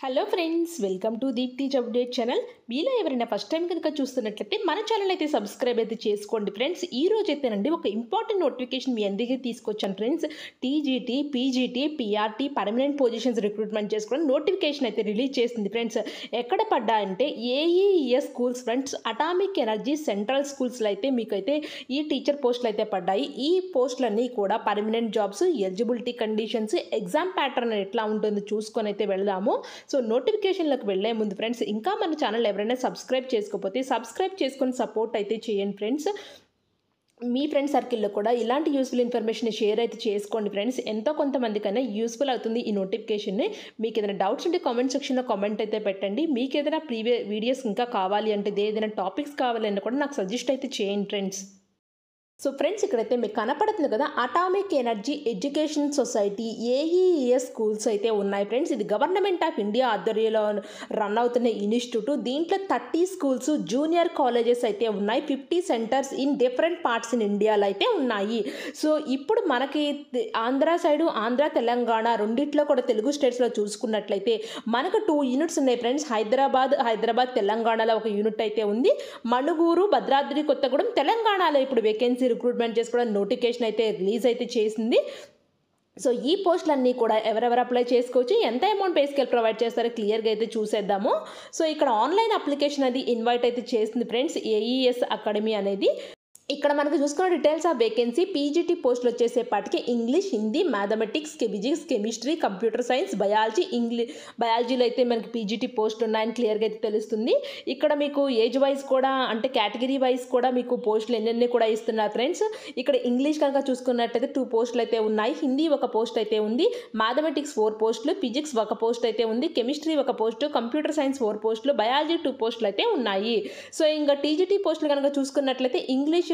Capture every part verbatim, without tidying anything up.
Hello friends, welcome to Deepti update channel. మీలో ఎవరైనా first time కనుక చూస్తున్నట్లయితే మన ఛానల్ అయితే సబ్స్క్రైబ్ అయితే చేసుకోండి ఫ్రెండ్స్. ఈ రోజు అయితేనండి ఒక ఇంపార్టెంట్ నోటిఫికేషన్ మీ అందరికీ తీసుకొచ్చాను friends. TGT, PGT, PRT permanent positions recruitment చేసుకోవడం నోటిఫికేషన్ అయితే రిలీజ్ చేసింది ఫ్రెండ్స్. ఎక్కడ పడ్డా అంటే AES schools friends, atomic energy central స్కూల్స్లో అయితే మీకు అయితే ఈ టీచర్ పోస్టులు అయితే పడ్డాయి. ఈ పోస్టులన్నీ కూడా permanent jobs, eligibility conditions, exam pattern ఎట్లా ఉంటుందో చూసుకొని అయితే వెళదాము. సో నోటిఫికేషన్లకు వెళ్ళే ముందు ఫ్రెండ్స్, ఇంకా మన ఛానల్ ఎవరైనా సబ్స్క్రైబ్ చేసుకోకపోతే సబ్స్క్రైబ్ చేసుకొని సపోర్ట్ అయితే చేయండి ఫ్రెండ్స్. మీ ఫ్రెండ్ సర్కిల్లో కూడా ఇలాంటి యూస్ఫుల్ ఇన్ఫర్మేషన్ షేర్ అయితే చేసుకోండి ఫ్రెండ్స్. ఎంతో కొంతమందికైనా యూస్ఫుల్ అవుతుంది ఈ నోటిఫికేషన్ని. మీకు ఏదైనా డౌట్స్ ఉంటే కామెంట్ సెక్షన్లో కామెంట్ అయితే పెట్టండి. మీకు ఏదైనా ప్రీవియస్ వీడియోస్ ఇంకా కావాలి అంటే, ఏదైనా టాపిక్స్ కావాలన్నా కూడా నాకు సజెస్ట్ అయితే చేయండి ఫ్రెండ్స్. సో ఫ్రెండ్స్, ఇక్కడైతే మీకు కనపడుతుంది కదా, atomic energy education society AES schools అయితే ఉన్నాయి ఫ్రెండ్స్. ఇది గవర్నమెంట్ ఆఫ్ ఇండియా ఆధ్వర్యంలో రన్ అవుతున్న ఇన్స్టిట్యూట్. దీంట్లో థర్టీ స్కూల్స్, జూనియర్ కాలేజెస్ అయితే ఉన్నాయి. Fifty centres in different parts in ఇండియాలో అయితే ఉన్నాయి. సో ఇప్పుడు మనకి ఆంధ్ర సైడు, ఆంధ్ర తెలంగాణ రెండిట్లో కూడా తెలుగు స్టేట్స్లో చూసుకున్నట్లయితే మనకు టూ యూనిట్స్ ఉన్నాయి ఫ్రెండ్స్. హైదరాబాద్ హైదరాబాద్ తెలంగాణలో ఒక యూనిట్ అయితే ఉంది. మణుగూరు, భద్రాద్రి కొత్తగూడెం తెలంగాణలో ఇప్పుడు వేకెన్సీ రిక్రూట్మెంట్ చేసుకోవడం నోటిఫికేషన్ అయితే రిలీజ్ అయితే చేసింది. సో ఈ పోస్టులన్నీ కూడా ఎవరెవరు అప్లై చేసుకోవచ్చు, ఎంత అమౌంట్ పే స్కేల్ ప్రొవైడ్ చేస్తారో క్లియర్గా అయితే చూసేద్దాము. సో ఇక్కడ ఆన్లైన్ అప్లికేషన్ అది ఇన్వైట్ అయితే చేసింది ఫ్రెండ్స్, ఏఈఎస్ అకాడమీ అనేది. ఇక్కడ మనకు చూసుకున్న డీటెయిల్స్ ఆఫ్ వేకెన్సీ, పీజీటీ పోస్టులు వచ్చేసేపాటికి English, Hindi, mathematics, physics, chemistry, computer science, biology, English బయాలజీలో అయితే మనకి పీజీటీ పోస్టులు ఉన్నాయని క్లియర్గా అయితే తెలుస్తుంది. ఇక్కడ మీకు ఏజ్ వైజ్ కూడా, అంటే కేటగిరీ వైజ్ కూడా మీకు పోస్టులు ఎన్నెన్ని కూడా ఇస్తున్నారు ఫ్రెండ్స్. ఇక్కడ ఇంగ్లీష్ కనుక చూసుకున్నట్టయితే టూ పోస్టులు అయితే ఉన్నాయి, హిందీ ఒక పోస్ట్ అయితే ఉంది, మ్యాథమెటిక్స్ ఫోర్ పోస్టులు, ఫిజిక్స్ ఒక పోస్ట్ అయితే ఉంది, కెమిస్ట్రీ ఒక పోస్టు, కంప్యూటర్ సైన్స్ ఫోర్ పోస్టులు, బయాలజీ టూ పోస్టులు అయితే ఉన్నాయి. సో ఇంకా టీజీటీ పోస్టులు కనుక చూసుకున్నట్లయితే ఇంగ్లీష్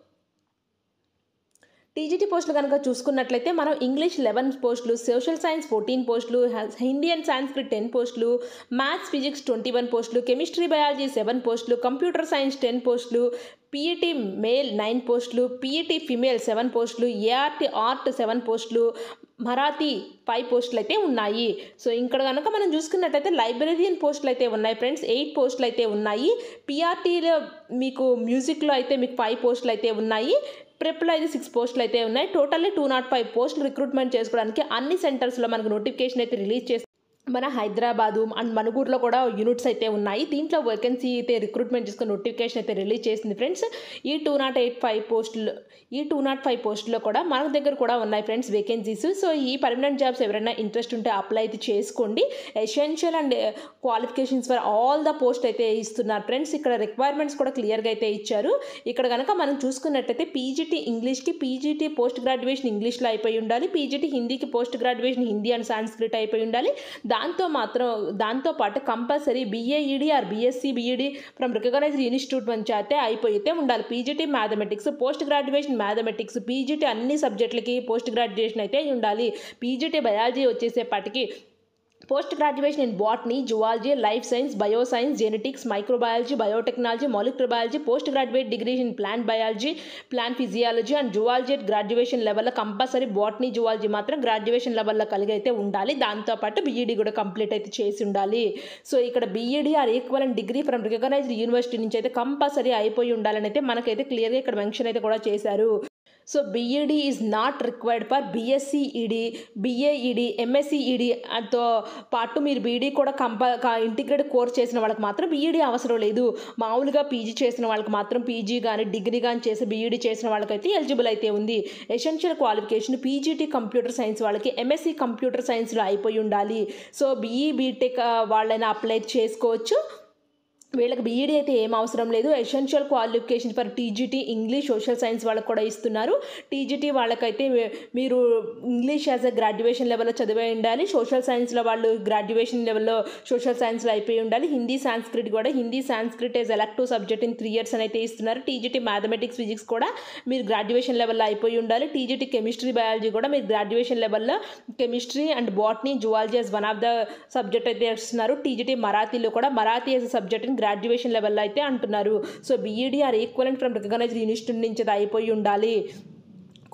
టీజీటీ పోస్టులు కనుక చూసుకున్నట్లయితే మనం ఇంగ్లీష్ లెవెన్ పోస్టులు, సోషల్ సైన్స్ ఫోర్టీన్ పోస్టులు, హిందీ అండ్ సాంస్క్రిట్ టెన్ పోస్టులు, మ్యాథ్స్ ఫిజిక్స్ ట్వంటీ వన్ పోస్టులు, కెమిస్ట్రీ బయాలజీ సెవెన్ పోస్టులు, కంప్యూటర్ సైన్స్ టెన్ పోస్టులు, పీఈటీ మేల్ నైన్ పోస్టులు, పీఈటీ ఫిమేల్ సెవెన్ పోస్టులు, ఏఆర్టీ ఆర్ట్ సెవెన్ పోస్టులు, మరాఠీ ఫైవ్ పోస్టులు అయితే ఉన్నాయి. సో ఇక్కడ కనుక మనం చూసుకున్నట్టయితే లైబ్రరీయన్ పోస్టులు అయితే ఉన్నాయి ఫ్రెండ్స్, ఎయిట్ పోస్టులు అయితే ఉన్నాయి. పీఆర్టీలో మీకు మ్యూజిక్లో అయితే మీకు ఫైవ్ పోస్టులు అయితే ఉన్నాయి. ప్రెప్లో అయితే సిక్స్ పోస్టులు అయితే ఉన్నాయి. టోటల్లీ టూ నాట్ ఫైవ్ పోస్టులు రిక్రూట్మెంట్ చేసుకోవడానికి అన్ని సెంటర్స్లో మనకు నోటిఫికేషన్ అయితే రిలీజ్ చేసి మన హైదరాబాదు అండ్ మణుగూరులో కూడా యూనిట్స్ అయితే ఉన్నాయి. దీంట్లో వేకెన్సీ అయితే రిక్రూట్మెంట్ చేసుకుని నోటిఫికేషన్ అయితే రిలీజ్ చేసింది ఫ్రెండ్స్. ఈ టూ నాట్ ఎయిట్ ఫైవ్ పోస్టులు ఈ టూ నాట్ ఫైవ్ పోస్టుల్లో కూడా మన దగ్గర కూడా ఉన్నాయి ఫ్రెండ్స్ వేకెన్సీస్. సో ఈ పర్మనెంట్ జాబ్స్ ఎవరైనా ఇంట్రెస్ట్ ఉంటే అప్లై అయితే చేసుకోండి. Essential and qualifications for all the post అయితే ఇస్తున్నారు ఫ్రెండ్స్. ఇక్కడ రిక్వైర్మెంట్స్ కూడా క్లియర్గా అయితే ఇచ్చారు. ఇక్కడ కనుక మనం చూసుకున్నట్టయితే పీజీటీ ఇంగ్లీష్కి పీజీటీ పోస్ట్ గ్రాడ్యుయేషన్ ఇంగ్లీష్లో అయిపోయి ఉండాలి, పీజీటీ హిందీకి post graduation Hindi and Sanskrit అయిపోయి ఉండాలి. దాంతో మాత్రం దాంతోపాటు compulsory BAEd or BSc BEd from recognised institute నుంచి అయితే అయిపోయితే ఉండాలి. PGT mathematics, post graduation mathematics, PGT అన్ని సబ్జెక్టులకి పోస్ట్ గ్రాడ్యుయేషన్ అయితే ఉండాలి. పీజీటీ బయాలజీ వచ్చేసేపటికి post graduation in botany, zoology, life science, bio science, genetics, microbiology, biotechnology, molecular biology, post graduate degree in plant biology, plant physiology and zoology graduation లెవెల్లో compulsory botany, zoology మాత్రం graduation లెవెల్లో కలిగి అయితే ఉండాలి. దాంతోపాటు B Ed కూడా complete అయితే చేసి ఉండాలి. సో ఇక్కడ BEd or equivalent degree from recognised university నుంచి అయితే కంపల్సరీ అయిపోయి ఉండాలని అయితే మనకైతే క్లియర్గా ఇక్కడ మెన్షన్ అయితే కూడా చేశారు. So BEd is not required for BSc Ed, BAEd, MSc Ed తో పాటు మీరు బీఈడీ కూడా కంప ఇంటిగ్రేటెడ్ కోర్స్ చేసిన వాళ్ళకి మాత్రం బీఈడీ అవసరం లేదు. మామూలుగా పీజీ చేసిన వాళ్ళకి మాత్రం పీజీ కానీ డిగ్రీ కానీ చేసి బీఈడీ చేసిన వాళ్ళకైతే ఎలిజిబుల్ అయితే ఉంది. Essential qualification PGT computer science వాళ్ళకి ఎంఎస్సీ కంప్యూటర్ సైన్స్లో అయిపోయి ఉండాలి. సో బీఈ బీటెక్ వాళ్ళైనా అప్లై చేసుకోవచ్చు. వీళ్ళకి బీఈడీ అయితే ఏం అవసరం లేదు. Essential qualification for TGT English, social science వాళ్ళకి కూడా ఇస్తున్నారు. టీజీటీ వాళ్ళకైతే మీరు ఇంగ్లీష్ యాజ్ అ గ్రాడ్యుయేషన్ లెవెల్లో చదివే ఉండాలి. సోషల్ సైన్స్లో వాళ్ళు గ్రాడ్యుయేషన్ లెవెల్లో సోషల్ సైన్స్లో అయిపోయి ఉండాలి. హిందీ సాంస్క్రిట్ కూడా Hindi Sanskrit as elective subject in three years అని అయితే ఇస్తున్నారు. టీజీటీ మ్యాథమెటిక్స్, ఫిజిక్స్ కూడా మీరు గ్రాడ్యుయేషన్ లెవెల్లో అయిపోయి ఉండాలి. టీజీటీ కెమిస్ట్రీ, బయాలజీ కూడా మీరు గ్రాడ్యుయేషన్ లెవెల్లో chemistry and botany, zoology as one of the subject అయితే ఇస్తున్నారు. టీజీటీ మరాఠీలో కూడా Marathi as subject in graduation లెవెల్లో అయితే అంటున్నారు. So BEd or equivalent from recognised institute నుంచి అయిపోయి ఉండాలి.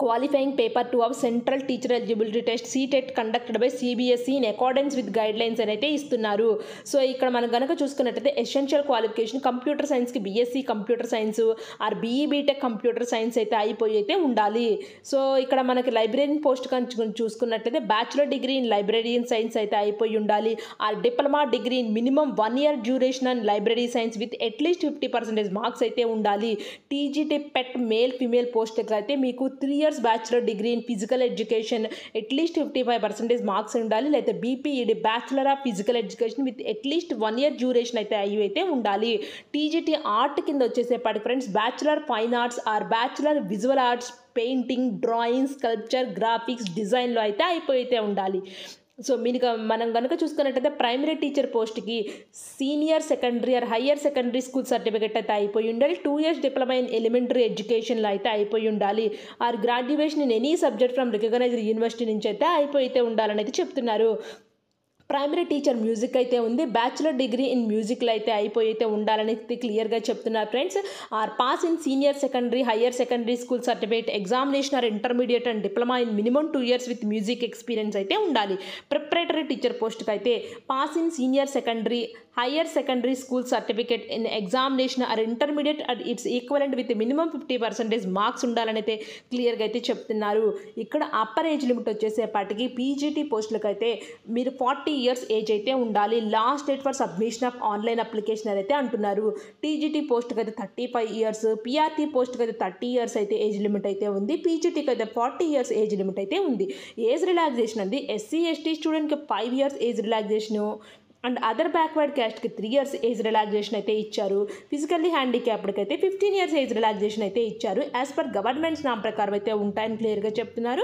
qualifying paper two of central teacher eligibility test C T E T conducted by C B S E in accordance with guidelines అని అయితే ఇస్తున్నారు. So ఇక్కడ మనం కనుక చూసుకున్నట్టయితే ఎసెన్షియల్ క్వాలిఫికేషన్ కంప్యూటర్ సైన్స్కి BSc computer science or BE BTech computer science అయితే అయిపోయి అయితే ఉండాలి. సో ఇక్కడ మనకి లైబ్రరీన్ పోస్ట్ కనుక చూసుకున్నట్లయితే bachelor degree in librarian science అయితే అయిపోయి ఉండాలి. Or diploma degree in minimum one year duration and library science with at least fifty percentage marks అయితే ఉండాలి. టీజీటీ పెట్ మేల్ ఫిమేల్ పోస్ట్కి అయితే మీకు three years bachelor degree in physical education at least fifty five percentage marks ఉండాలి. లేదా BPEd bachelor of physical education with at least one year duration అయితే అయ్యి అయితే ఉండాలి. టీజీటీ ఆర్ట్ కింద వచ్చేసేపాటి friends bachelor fine arts or bachelor visual arts painting drawing sculpture graphics డిజైన్లో అయితే అయిపోయితే ఉండాలి. సో మీకు మనం కనుక చూసుకున్నట్టయితే ప్రైమరీ టీచర్ పోస్ట్కి senior secondary or higher secondary school certificate అయితే అయిపోయి ఉండాలి. Two years diploma in elementary ఎడ్యుకేషన్లో అయితే అయిపోయి ఉండాలి. Or graduation in any subject from recognised university నుంచి అయితే అయిపోయితే ఉండాలని అయితే చెప్తున్నారు. ప్రైమరీ టీచర్ మ్యూజిక్ అయితే ఉంది. బ్యాచులర్ డిగ్రీ ఇన్ మ్యూజిక్లో అయితే అయిపోయి అయితే ఉండాలని క్లియర్గా చెప్తున్నారు friends. Or pass in senior secondary higher secondary school certificate examination or intermediate and diploma in minimum two years with music experience అయితే ఉండాలి. ప్రిపరేటరీ టీచర్ పోస్ట్కి అయితే pass in senior secondary higher secondary school certificate in examination or intermediate and its equivalent with minimum fifty percentage marks ఉండాలని అయితే క్లియర్గా అయితే చెప్తున్నారు. ఇక్కడ అప్పర్ ఏజ్ లిమిట్ వచ్చేసేపాటికి పీజీటీ పోస్టులకు అయితే మీరు ఫార్టీ ఇయర్స్ ఏజ్ అయితే ఉండాలి. Last date for submission of online application అయితే అంటున్నారు. టీజీటీ పోస్ట్కి అయితే థర్టీ ఫైవ్ ఇయర్స్ పీఆర్టీ పోస్ట్కి అయితే థర్టీ ఇయర్స్ అయితే ఏజ్ లిమిట్ అయితే ఉంది. పీజీటీకి అయితే ఫార్టీ ఇయర్స్ ఏజ్ లిమిట్ అయితే ఉంది. ఏజ్ రిలాక్సేషన్ అంది ఎస్సీ ఎస్టీ స్టూడెంట్కి five years age relaxation and other backward క్యాస్ట్కి త్రీ ఇయర్స్ ఏజ్ రిలాక్సేషన్ అయితే ఇచ్చారు. ఫిజికల్లీ హ్యాండిక్యాప్డ్కి అయితే ఫిఫ్టీన్ ఇయర్స్ ఏజ్ రిలాక్సేషన్ అయితే ఇచ్చారు. యాజ్ పర్ గవర్నమెంట్స్ నామ్ ప్రకారం అయితే ఉంటాయని క్లియర్గా చెప్తున్నారు.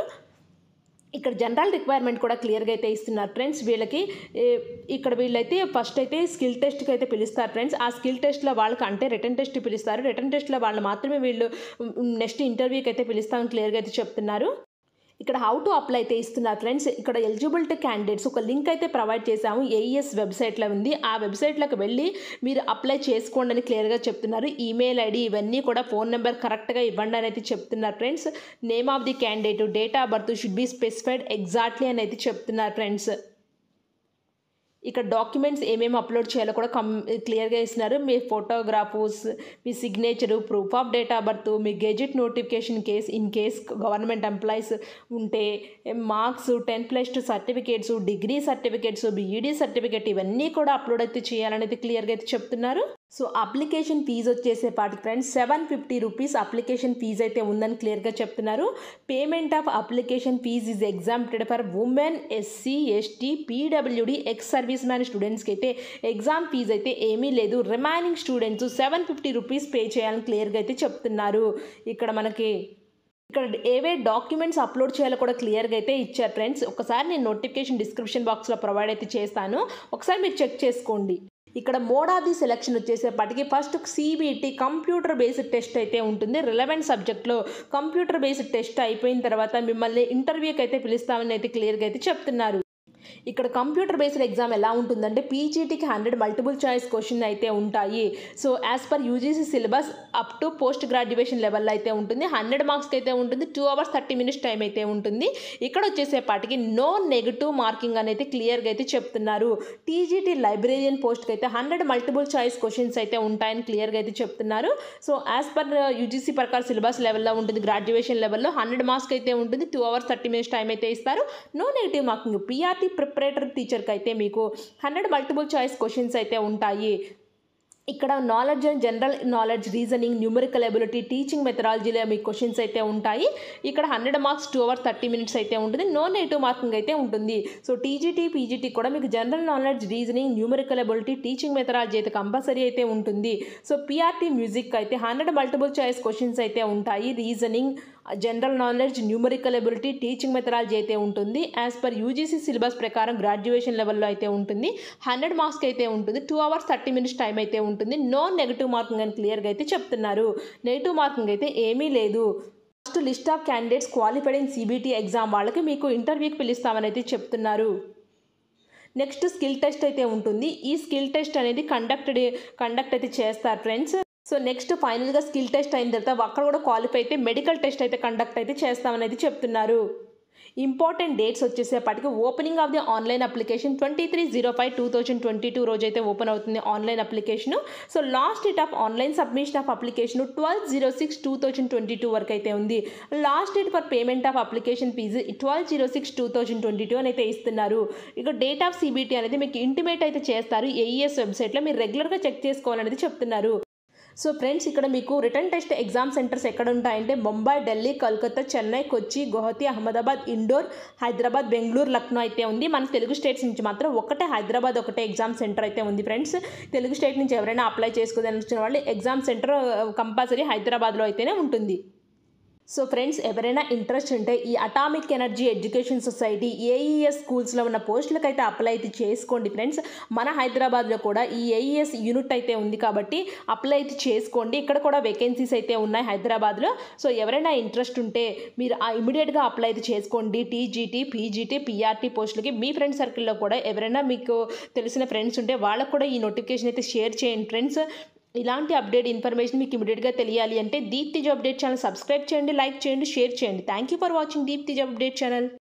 ఇక్కడ జనరల్ రిక్వైర్మెంట్ కూడా క్లియర్గా అయితే ఇస్తున్నారు ఫ్రెండ్స్. వీళ్ళకి ఇక్కడ వీళ్ళైతే ఫస్ట్ అయితే స్కిల్ టెస్ట్కి అయితే పిలుస్తారు ఫ్రెండ్స్. ఆ స్కిల్ టెస్ట్లో వాళ్ళకి అంటే రిటర్న్ టెస్ట్ పిలుస్తారు. రిటర్న్ టెస్ట్లో వాళ్ళు మాత్రమే వీళ్ళు నెక్స్ట్ ఇంటర్వ్యూకి అయితే పిలుస్తామని క్లియర్గా అయితే చెప్తున్నారు. ఇక్కడ హౌ టు అప్లై అయితే ఇస్తున్నారు ఫ్రెండ్స్. ఇక్కడ ఎలిజిబిలిటీ క్యాండిడేట్స్ ఒక లింక్ అయితే ప్రొవైడ్ చేశాము. ఏఈఎస్ వెబ్సైట్లో ఉంది. ఆ వెబ్సైట్లోకి వెళ్ళి మీరు అప్లై చేసుకోండి అని క్లియర్గా చెప్తున్నారు. ఈమెయిల్ ఐడి ఇవన్నీ కూడా ఫోన్ నెంబర్ కరెక్ట్గా ఇవ్వండి అని అయితే చెప్తున్నారు friends. Name of the candidate date of birth should be specified exactly అని అయితే చెప్తున్నారు ఫ్రెండ్స్. ఇక్కడ డాక్యుమెంట్స్ ఏమేమి అప్లోడ్ చేయాలో కూడా కం క్లియర్గా ఇస్తున్నారు. మీ ఫోటోగ్రాఫ్స్ మీ signature proof of date of birth మీ gazette notification case in case government employees ఉంటే marks tenth plus two certificates degree certificates BEd certificate ఇవన్నీ కూడా అప్లోడ్ అయితే చేయాలనేది క్లియర్గా అయితే చెప్తున్నారు. సో అప్లికేషన్ ఫీజు వచ్చేసేపాటికి friends seven fifty rupees application fee అయితే ఉందని క్లియర్గా చెప్తున్నారు. Payment of application fee is exempted for women SC ST PWD ex service man స్టూడెంట్స్కి అయితే ఎగ్జామ్ ఫీజు అయితే ఏమీ లేదు. Remaining students seven fifty rupees pay చేయాలని క్లియర్గా అయితే చెప్తున్నారు. ఇక్కడ మనకి ఇక్కడ ఏవే డాక్యుమెంట్స్ అప్లోడ్ చేయాలో కూడా క్లియర్గా అయితే ఇచ్చారు ఫ్రెండ్స్. ఒకసారి నేను నోటిఫికేషన్ డిస్క్రిప్షన్ బాక్స్లో ప్రొవైడ్ అయితే చేస్తాను. ఒకసారి మీరు చెక్ చేసుకోండి. ఇక్కడ మోడ్ ఆఫ్ ది సెలక్షన్ వచ్చేసేపటికి first CBT computer based test అయితే ఉంటుంది. రిలవెంట్ సబ్జెక్ట్లో కంప్యూటర్ బేస్డ్ టెస్ట్ అయిపోయిన తర్వాత మిమ్మల్ని ఇంటర్వ్యూకి అయితే పిలుస్తామని అయితే క్లియర్గా అయితే చెప్తున్నారు. ఇక్కడ కంప్యూటర్ బేస్డ్ ఎగ్జామ్ ఎలా ఉంటుందంటే పీజీటీకి హండ్రెడ్ మల్టిపుల్ చాయిస్ క్వశ్చన్ అయితే ఉంటాయి. So as per UGC syllabus up to post graduation లెవెల్లో అయితే ఉంటుంది. హండ్రెడ్ మార్క్స్కి అయితే ఉంటుంది. Two hours thirty minutes time అయితే ఉంటుంది. ఇక్కడ వచ్చేసేపాటికి నో నెగిటివ్ మార్కింగ్ అనేది క్లియర్గా అయితే చెప్తున్నారు. టీజీటీ లైబ్రేరియన్ పోస్ట్కి అయితే హండ్రెడ్ మల్టిపుల్ చాయిస్ క్వశ్చన్స్ అయితే ఉంటాయని క్లియర్గా అయితే చెప్తున్నారు. సో యాజ్ పర్ యూజీసీ ప్రకారం సిలబస్ లెవెల్లో ఉంటుంది. గ్రాడ్యుయేషన్ లెవెల్లో హండ్రెడ్ మార్క్స్కి అయితే ఉంటుంది. Two hours thirty minutes time అయితే ఇస్తారు. No negative marking. PRT preparatory టీచర్కి అయితే మీకు హండ్రెడ్ మల్టిపుల్ చాయిస్ క్వశ్చన్స్ అయితే ఉంటాయి. ఇక్కడ knowledge and general knowledge reasoning numerical ability teaching మెథడాలజీలో మీకు క్వశ్చన్స్ అయితే ఉంటాయి. ఇక్కడ hundred marks two hours thirty minutes అయితే ఉంటుంది. నో నెగిటివ్ మార్కింగ్ అయితే ఉంటుంది. సో టీజీటీ పీజీటీ కూడా మీకు general knowledge reasoning numerical ability teaching methodology అయితే కంపల్సరీ అయితే ఉంటుంది. సో పీఆర్టీ మ్యూజిక్ అయితే హండ్రెడ్ మల్టిపుల్ చాయిస్ క్వశ్చన్స్ అయితే ఉంటాయి. Reasoning general knowledge numerical ability teaching methodology అయితే ఉంటుంది. యాజ్ పర్ యూజీసీ సిలబస్ ప్రకారం గ్రాడ్యుయేషన్ లెవెల్లో అయితే ఉంటుంది. హండ్రెడ్ మార్క్స్కి అయితే ఉంటుంది. Two hours thirty minutes time అయితే ఉంటుంది. నో నెగిటివ్ మార్కింగ్ అని క్లియర్గా అయితే చెప్తున్నారు. నెగిటివ్ మార్కింగ్ అయితే ఏమీ లేదు. First list of candidates qualified in CBT exam వాళ్ళకి మీకు ఇంటర్వ్యూకి పిలుస్తామని అయితే చెప్తున్నారు. నెక్స్ట్ స్కిల్ టెస్ట్ అయితే ఉంటుంది. ఈ స్కిల్ టెస్ట్ అనేది కండక్టెడ్ కండక్ట్ అయితే చేస్తారు ఫ్రెండ్స్. సో నెక్స్ట్ ఫైనల్గా స్కిల్ టెస్ట్ అయిన తర్వాత అక్కడ కూడా క్వాలిఫై అయితే మెడికల్ టెస్ట్ అయితే కండక్ట్ అయితే చేస్తామనేది చెప్తున్నారు. ఇంపార్టెంట్ డేట్స్ వచ్చేసేపటికి opening of the online application twenty three zero five two thousand twenty two రోజు అయితే ఓపెన్ అవుతుంది online application. So last date of online submission of application twelve zero six two thousand twenty two వరకు అయితే ఉంది. Last date for payment of application fee twelve zero six two thousand twenty two అని అయితే ఇస్తున్నారు. ఇక date of CBT అనేది మీకు intimate అయితే చేస్తారు ఏఈఎస్ వెబ్సైట్లో, మీరు రెగ్యులర్గా చెక్ చేసుకోవాలనేది చెప్తున్నారు. సో ఫ్రెండ్స్ ఇక్కడ మీకు రిటర్న్ టెస్ట్ ఎగ్జామ్ సెంటర్స్ ఎక్కడ ఉంటాయంటే ముంబై, ఢిల్లీ, కోల్కతా, చెన్నై, కొచ్చి, గువాహతి, అహ్మదాబాద్, ఇండోర్, హైదరాబాద్, బెంగళూరు, లక్నో అయితే ఉంది. మన తెలుగు స్టేట్స్ నుంచి మాత్రం ఒకటే హైదరాబాద్ ఒకటే ఎగ్జామ్ సెంటర్ అయితే ఉంది ఫ్రెండ్స్. తెలుగు స్టేట్ నుంచి ఎవరైనా అప్లై చేసుకోదని వచ్చిన వాళ్ళు ఎగ్జామ్ సెంటర్ కంపల్సరీ హైదరాబాద్లో అయితేనే ఉంటుంది. సో ఫ్రెండ్స్ ఎవరైనా ఇంట్రెస్ట్ ఉంటే ఈ atomic energy education society AES స్కూల్స్లో ఉన్న పోస్టులకు అయితే అప్లై అయితే చేసుకోండి ఫ్రెండ్స్. మన హైదరాబాద్లో కూడా ఈ ఏఈఎస్ యూనిట్ అయితే ఉంది కాబట్టి అప్లై అయితే చేసుకోండి. ఇక్కడ కూడా వేకెన్సీస్ అయితే ఉన్నాయి హైదరాబాద్లో. సో ఎవరైనా ఇంట్రెస్ట్ ఉంటే మీరు ఆ ఇమీడియట్గా అప్లై అయితే చేసుకోండి. టీజీటీ, పీజీటీ, పీఆర్టీ పోస్టులకి మీ ఫ్రెండ్ సర్కిల్లో కూడా ఎవరైనా మీకు తెలిసిన ఫ్రెండ్స్ ఉంటే వాళ్ళకు కూడా ఈ నోటిఫికేషన్ అయితే షేర్ చేయండి ఫ్రెండ్స్. ఇలాంటి అప్డేట్ ఇన్ఫర్మేషన్ మీకు ఇమీడియట్గా తెలియాలి అంటే Deepti job update channel subscribe చేయండి, లైక్ చేయండి, షేర్ చేయండి. Thank you for watching Deepti job update channel.